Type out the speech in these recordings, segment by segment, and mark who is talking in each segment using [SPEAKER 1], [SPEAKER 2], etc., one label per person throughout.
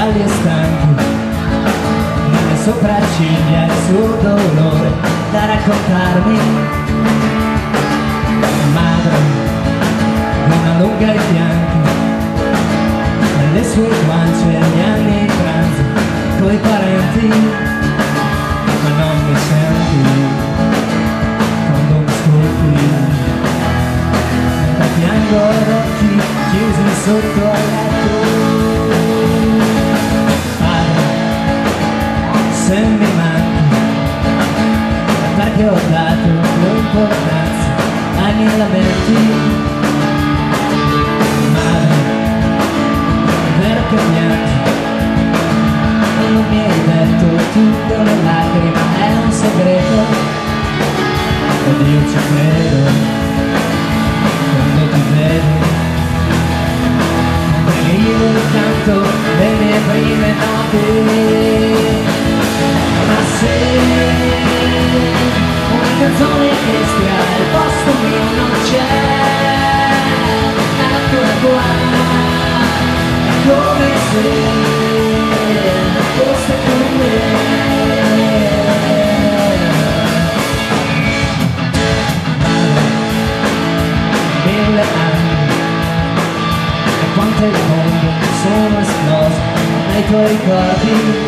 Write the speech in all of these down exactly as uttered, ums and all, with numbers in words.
[SPEAKER 1] gialli e stanchi, nelle sopracciglia il suo dolore da raccontarmi. Madre, una lunga ai fianchi, nelle sue guance gli anni di pranzo coi parenti, ma non mi senti quando mi ascolti. Da piango ad occhi chiusi sotto al letto. Padre, se mi manchi, perché ho dato più importanza ai miei lamenti. Madre, è vero che piangi, e non mi hai detto tutte le lacrime, è un segreto, ed io ci credo quando ti vedo. Io canto le mie prime note, ma se una canzone che stia al posto mio non c'è, eccola qua, è come se fosse con me. Mille anni, e quanto il mondo sono esploso nei tuoi ricordi.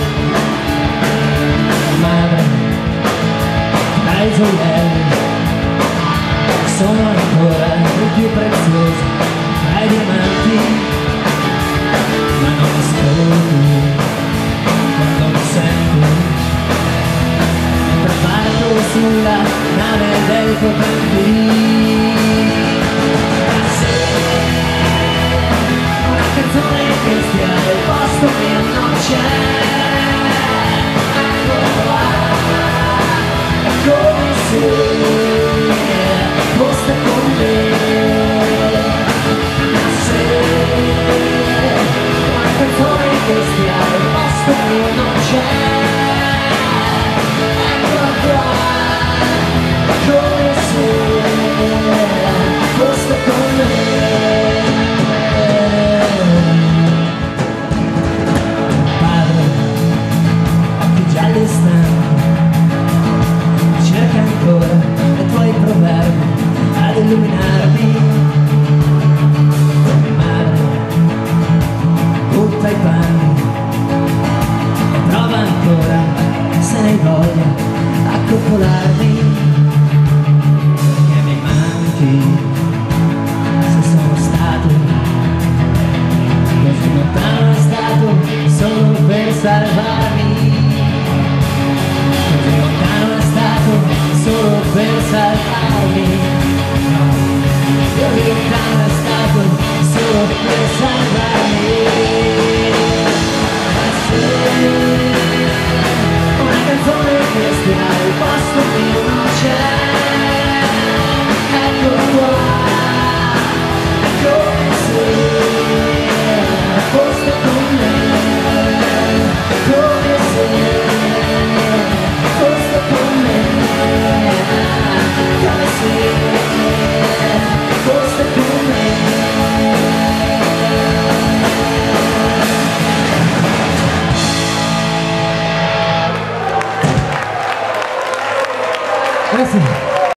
[SPEAKER 1] Madre, dai gioielli sono ancora i più preziosi tra i diamanti, ma non ascolti quando mi sento. Mentre parto sulla nave dei potenti. Canzone che stia al posto mio non c'è, eccola qua, è come se fosse con me. Ma se una canzone che stia al posto mio non c'è, eccola qua, è come se fosse con me. Cerca ancora i tuoi proverbi ad illuminarmi. Madre, butta i panni e prova ancora, se ne hai voglia, a coccolarmi. Perché mi manchi, se sono stato così lontano, è stato solo per salvarmi. Così lontano è stato solo per salvarmi.